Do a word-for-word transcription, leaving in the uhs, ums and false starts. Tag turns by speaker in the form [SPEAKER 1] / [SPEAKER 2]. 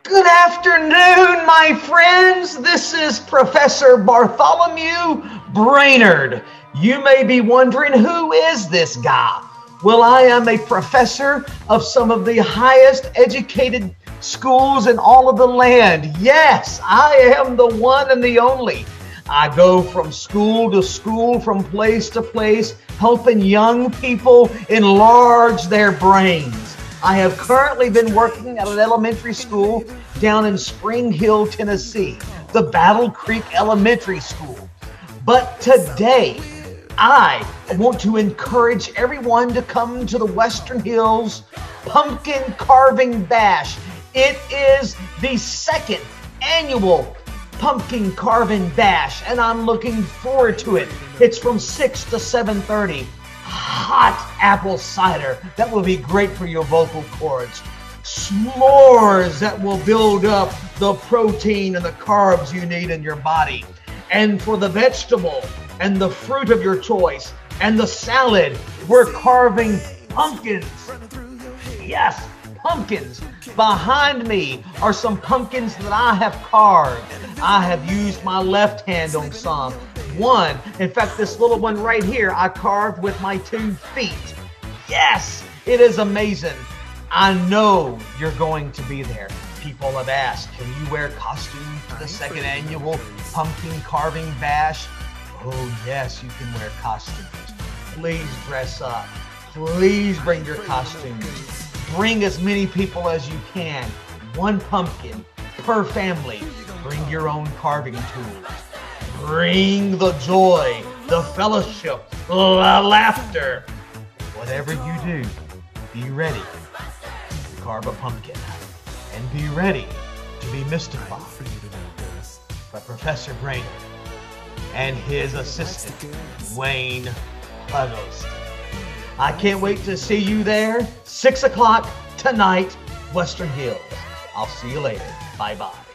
[SPEAKER 1] Good afternoon, my friends. This is Professor Bartholomew Brainerd. You may be wondering, who is this guy? Well, I am a professor of some of the highest educated schools in all of the land. Yes, I am the one and the only. I go from school to school, from place to place, helping young people enlarge their brains. I have currently been working at an elementary school down in Spring Hill, Tennessee, the Battle Creek Elementary School. But today, I want to encourage everyone to come to the Western Hills Pumpkin Carving Bash. It is the second annual Pumpkin Carving Bash, and I'm looking forward to it. It's from six to seven thirty. Hot apple cider that will be great for your vocal cords. S'mores that will build up the protein and the carbs you need in your body. And for the vegetable and the fruit of your choice and the salad, we're carving pumpkins. Yes, pumpkins. Behind me are some pumpkins that I have carved. I have used my left hand on some. One, in fact, this little one right here, I carved with my two feet. Yes, it is amazing. I know you're going to be there. People have asked, can you wear costumes for the second annual Pumpkin Carving Bash? Oh, yes, you can wear costumes. Please dress up. Please bring your costumes. Bring as many people as you can. One pumpkin per family. Bring your own carving tools. Bring the joy, the fellowship, the laughter. Whatever you do, be ready to carve a pumpkin. And be ready to be mystified by Professor Brainerd and his assistant, Wayne Puddleston. I can't wait to see you there. Six o'clock tonight, Western Hills. I'll see you later. Bye-bye.